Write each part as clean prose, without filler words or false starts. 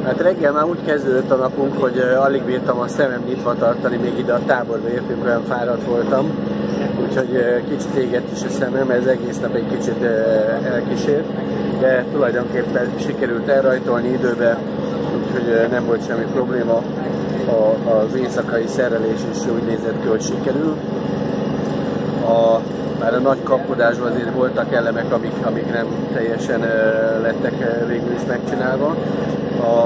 Hát reggel már úgy kezdődött a napunk, hogy alig bírtam a szemem nyitva tartani, még ide a táborba értünk, olyan fáradt voltam. Úgyhogy kicsit égett is a szemem, ez egész nap egy kicsit elkísért, de tulajdonképpen sikerült elrajtolni időbe, úgyhogy nem volt semmi probléma. Az éjszakai szerelés is úgy nézett ki, hogy sikerül. Már a nagy kapkodásban azért voltak elemek, amik nem teljesen lettek végül is megcsinálva. A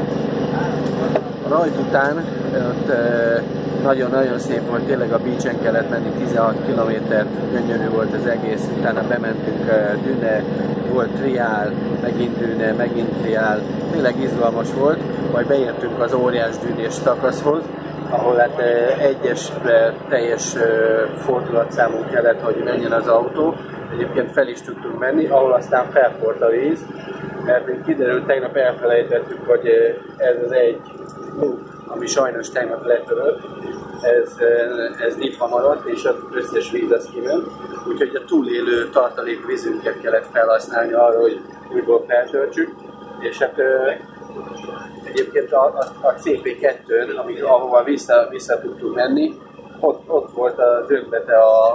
rajt után nagyon-nagyon szép volt, tényleg a beachen kellett menni 16 kilométert, gyönyörű volt az egész, utána bementünk Düne, volt triál, megint Düne, megint triál, tényleg izgalmas volt, majd beértünk az óriás dűnés szakaszhoz, ahol hát egyes teljes fordulatszámunk kellett, hogy menjen az autó, egyébként fel is tudtunk menni, ahol aztán felforrt a víz, mert kiderült, tegnap elfelejtettük, hogy ez az egy loop, ami sajnos tegnap letörött, ez nyitva maradt, és az összes víz az kiment, úgyhogy a túlélő tartalék vízünket kellett felhasználni arra, hogy újból feltöltsük, és hát egyébként a CP2-n, ahova vissza tudtunk menni, ott volt az ötlete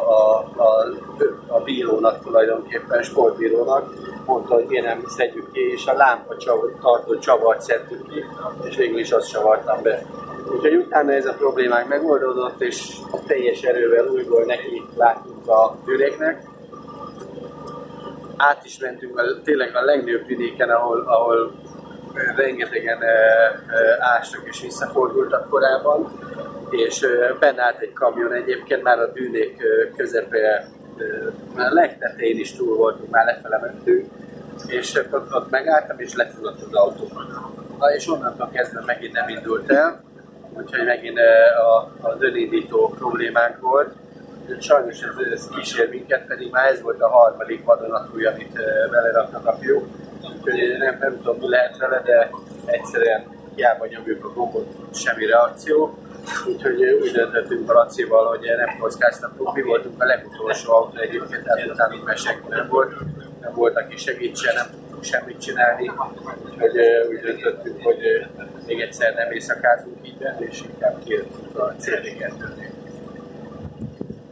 a bírónak tulajdonképpen, sportbírónak, mondta, hogy én nem szedjük ki, és a lámpa tartó csavart szedtük ki, és végül is azt csavartam be. Úgyhogy utána ez a problémák megoldódott, és teljes erővel újból neki láttunk a gyűléknek. Át is mentünk tényleg a legnagyobb vidéken, ahol rengetegen ástak és visszafordultak korábban, és benne állt egy kamion, egyébként már a dűnék közepére, már a legtetején is túl voltunk, már lefele mentünk, és ott megálltam és lefulladt az autó. És onnantól kezdve megint nem indult el, úgyhogy megint az önindító problémánk volt. Sajnos ez kísér minket, pedig már ez volt a harmadik vadonatúj, amit beleraknak a fiúk. Úgyhogy nem tudom, mi lehet vele, de egyszerűen hiába nyomjuk a gombot, semmi reakció. Úgyhogy úgy döntöttünk a Lacival, hogy nem kockáztatunk. Mi voltunk a legutolsó autó egyébként, tehát utánunk már senki nem volt, aki segítsen, nem tudtunk semmit csinálni. Úgyhogy úgy döntöttünk, hogy még egyszer nem éjszakázunk így, és inkább kértünk a CP2-nél.